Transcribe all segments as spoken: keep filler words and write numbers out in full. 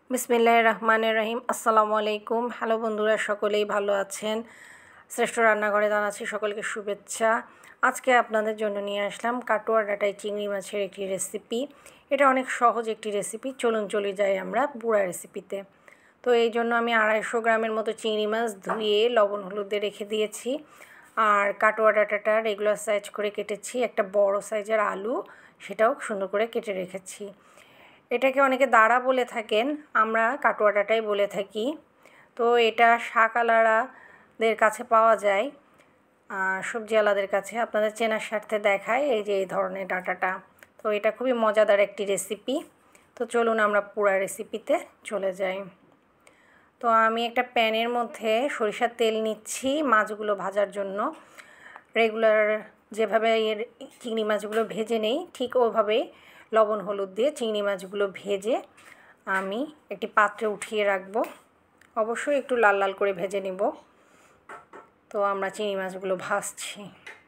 বিসমিল্লাহির রহমানির রহিম। আসসালামু আলাইকুম। হ্যালো বন্ধুরা, সকলেই ভালো আছেন? শ্রেষ্ঠ রান্নাঘরে জানাচ্ছি সকলকে শুভেচ্ছা। আজকে আপনাদের জন্য নিয়ে আসলাম কাটোয়া ডাঁটায় চিংড়ি মাছের একটি রেসিপি। এটা অনেক সহজ একটি রেসিপি। চলুন চলে যাই আমরা পুরা রেসিপিতে। তো এই জন্য আমি আড়াইশো গ্রামের মতো চিংড়ি মাছ ধুয়ে লবণ হলুদে রেখে দিয়েছি। আর কাটোয়া ডাঁটাটা রেগুলার সাইজ করে কেটেছি। একটা বড় সাইজের আলু, সেটাও সুন্দর করে কেটে রেখেছি। এটাকে অনেকে দাঁড়া বলে থাকেন, আমরা কাটোয়া ডাঁটাই বলে থাকি। তো এটা শাকওয়ালাদের কাছে পাওয়া যায়, সবজিওয়ালাদের কাছে। আপনাদের চেনার স্বার্থে দেখায় এই যে এই ধরনের ডাঁটাটা। তো এটা খুবই মজাদার একটি রেসিপি। তো চলুন আমরা পুরো রেসিপিতে চলে যাই। তো আমি একটা প্যানের মধ্যে সরিষার তেল নিচ্ছি মাছগুলো ভাজার জন্য। রেগুলার যেভাবে এর চিংড়ি মাছগুলো ভেজে নেই, ঠিক ওভাবেই লবণ হলুদ দিয়ে চিংড়ি মাছগুলো ভেজে আমি একটি পাত্রে উঠিয়ে রাখবো। অবশ্যই একটু লাল লাল করে ভেজে নিব। তো আমরা চিংড়ি মাছগুলো ভাজছি।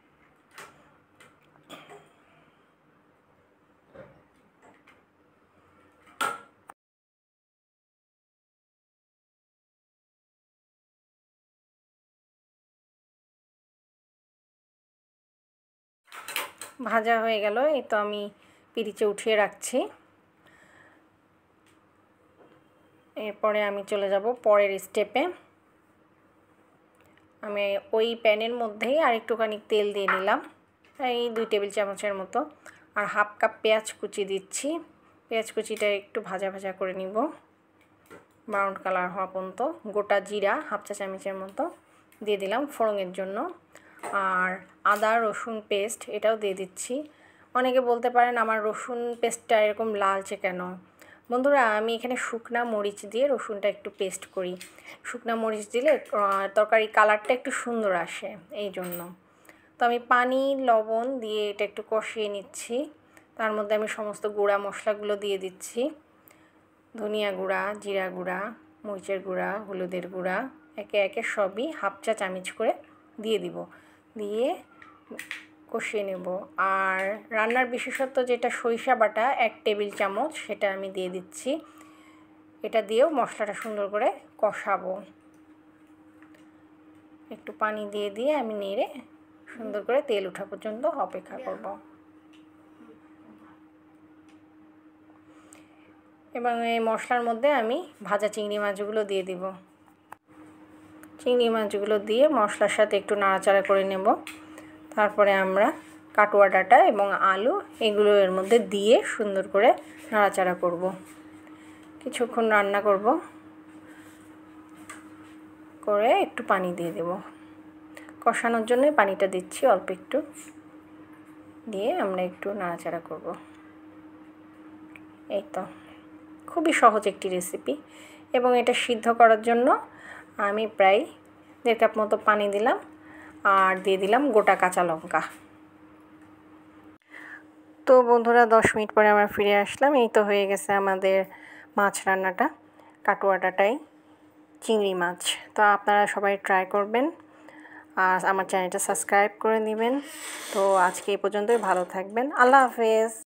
ভাজা হয়ে গেল, এই তো আমি পিরিচে উঠিয়ে রাখছি। এরপরে আমি চলে যাব পরের স্টেপে। আমি ওই প্যানের মধ্যেই আর একটুখানি তেল দিয়ে নিলাম, এই দুই টেবিল চামচের মতো। আর হাফ কাপ পেঁয়াজ কুচি দিচ্ছি। পেঁয়াজ কুচিটা একটু ভাজা ভাজা করে নিব, ব্রাউন কালার হওয়া পর্যন্ত। গোটা জিরা হাফ চা চামচের মতো দিয়ে দিলাম ফোড়নের জন্য। আর আদা রসুন পেস্ট এটাও দিয়ে দিচ্ছি। অনেকে বলতে পারেন আমার রসুন পেস্টটা এরকম লালচে কেন? বন্ধুরা, আমি এখানে শুকনা মরিচ দিয়ে রসুনটা একটু পেস্ট করি। শুকনা মরিচ দিলে তরকারি কালারটা একটু সুন্দর আসে, এই জন্য। তো আমি পানি লবণ দিয়ে এটা একটু কষিয়ে নিচ্ছি। তার মধ্যে আমি সমস্ত গুঁড়া মশলাগুলো দিয়ে দিচ্ছি। ধনিয়া গুঁড়া, জিরা গুঁড়া, মরিচের গুঁড়া, হলুদের গুঁড়া, একে একে সবই হাফ চা চামচ করে দিয়ে দিব। দিয়ে কষিয়ে নেব। আর রান্নার বিশেষত্ব যেটা সরিষা বাটা এক টেবিল চামচ, সেটা আমি দিয়ে দিচ্ছি। এটা দিয়েও মশলাটা সুন্দর করে কষাবো। একটু পানি দিয়ে দিয়ে আমি নেড়ে সুন্দর করে তেল ওঠা পর্যন্ত অপেক্ষা করব। এবং এই মশলার মধ্যে আমি ভাজা চিংড়ি মাছগুলো দিয়ে দিব। চিংড়ি মাছগুলো দিয়ে মশলার সাথে একটু নাড়াচাড়া করে নেব। তারপরে আমরা কাটোয়া ডাঁটা এবং আলু এগুলো এর মধ্যে দিয়ে সুন্দর করে নাড়াচাড়া করব। কিছুক্ষণ রান্না করব, করে একটু পানি দিয়ে দেব। কষানোর জন্য পানিটা দিচ্ছি অল্প একটু, দিয়ে আমরা একটু নাড়াচাড়া করব। এই তো, খুবই সহজ একটি রেসিপি। এবং এটা সিদ্ধ করার জন্য আমি প্রায় দেড় কাপ মতো পানি দিলাম, আর দিয়ে দিলাম গোটা কাঁচা লঙ্কা। তো বন্ধুরা, দশ মিনিট পরে আমরা ফিরে আসলাম। এই তো হয়ে গেছে আমাদের মাছ রান্নাটা, কাটোয়া ডাঁটায় চিংড়ি মাছ। তো আপনারা সবাই ট্রাই করবেন আর আমার চ্যানেলটা সাবস্ক্রাইব করে নেবেন। তো আজকে এই পর্যন্তই, ভালো থাকবেন। আল্লাহ হাফেজ।